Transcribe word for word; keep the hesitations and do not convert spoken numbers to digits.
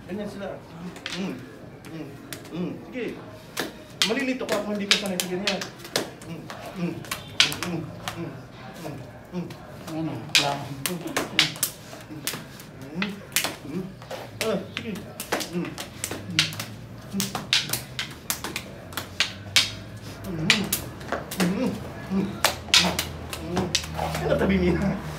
Ganyan sila. Mm. Mm. Mm. Sige. Malilito ka kung hindi ka sanay sa ganyan. Mm. Mm. Mm. Mm. Mm. Mm. Ano? Lang. Mm. Mm. Ah, sige. Mm. Mm. Mm. Mm. Mm. Mm. Ano tabi niya?